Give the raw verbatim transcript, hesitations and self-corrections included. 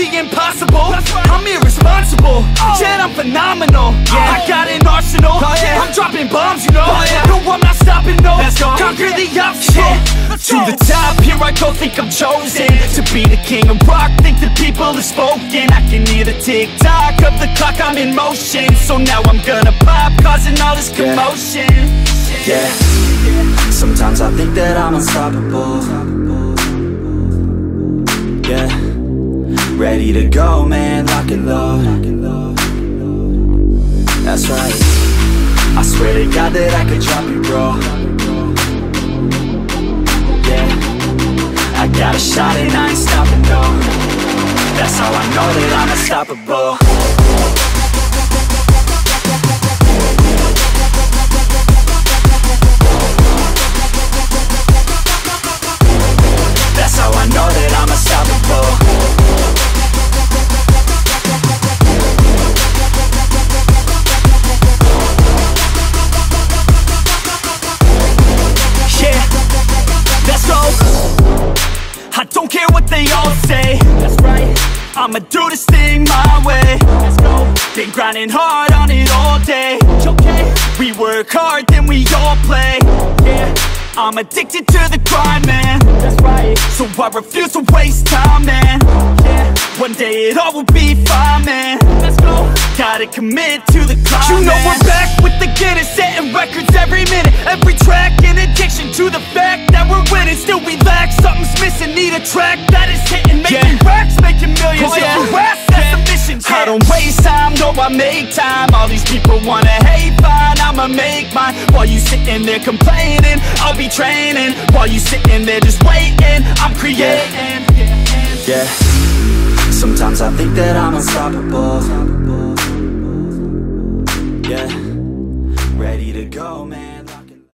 the impossible. I'm irresponsible, yet I'm phenomenal. I got an arsenal, I'm dropping bombs, you know. No, I'm not stopping, no. Conquer the obstacle. To the top, here I go, think I'm chosen to be the king of rock, think the people have spoken. I can hear the tick-tock of the clock, I'm in motion. So now I'm gonna pop, causing all this commotion. Yeah, yeah. Sometimes I think that I'm unstoppable. Yeah, ready to go, man, lock and load. That's right, I swear to God that I could drop it, bro. Yeah, I got a shot and I ain't stopping, no. That's how I know that I'm unstoppable. That's how I know that I'm unstoppable. Yeah, let's go. I don't care what they all say. That's right, I'ma do this thing my way. Let's go. Been grinding hard on it all day. Okay, we work hard, then we all play. Yeah, I'm addicted to the grind, man. That's right, so I refuse to waste time, man. Yeah, one day it all will be fine, man. Let's go. Gotta commit to the climb, you know, man. We're back with the Guinness, setting records every minute, every track, an addiction to the fact that we're winning. Still we lack, something's missing, need a track that is hitting, making yeah. racks, making millions. Oh, yeah. You ask, that's yeah. a mission. Yeah. I don't waste time, no, I make time. All these people wanna hate, fine, I'ma make mine. While you sitting there complaining, I'll be training. While you sitting there just waiting, I'm creating. Yeah, yeah. Sometimes I think that I'm unstoppable. Yeah, ready to go, man.